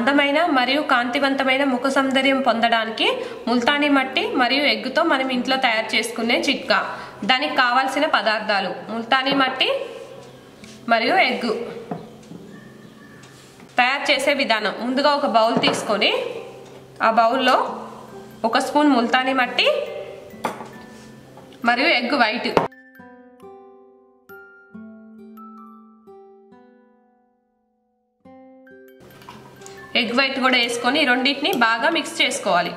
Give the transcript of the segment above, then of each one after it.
అందమైన మరియు కాంతివంతమైన ముఖ సౌందర్యం పొందడానికి ముల్తానీ మట్టి మరియు ఎగ్గుతో మనం ఇంట్లో తయారు చేసుకునే చిట్కా. దానికి కావాల్సిన పదార్థాలు ముల్తానీ మట్టి మరియు ఎగ్గు. తయారు చేసే విధానం: ముందుగా ఒక బౌల్ తీసుకొని ఆ బౌల్లో 1 స్పూన్ ముల్తానీ మట్టి మరియు ఎగ్ వైట్, ఎగ్ వైట్ కూడా వేసుకొని రెండింటిని బాగా మిక్స్ చేసుకోవాలి.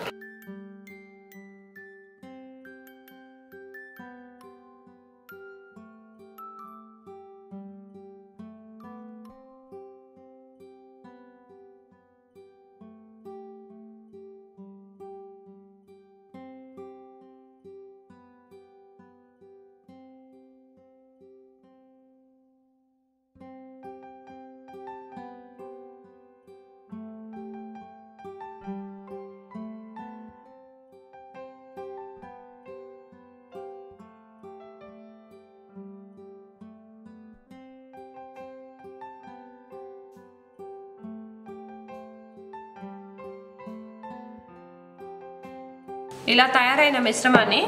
ఇలా తయారైన మిశ్రమాన్ని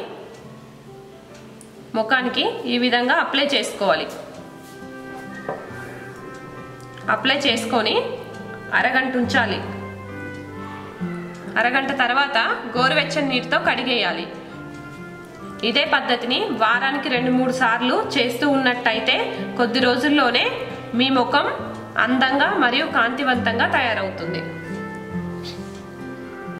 ముఖానికి ఈ విధంగా అప్లై చేసుకోవాలి. అప్లై చేసుకొని అరగంట ఉంచాలి. అరగంట తర్వాత గోరువెచ్చని నీటితో కడిగేయాలి. ఇదే పద్ధతిని వారానికి 2-3 సార్లు చేస్తూ ఉన్నట్టయితే కొద్ది రోజుల్లోనే మీ ముఖం అందంగా మరియు కాంతివంతంగా తయారవుతుంది.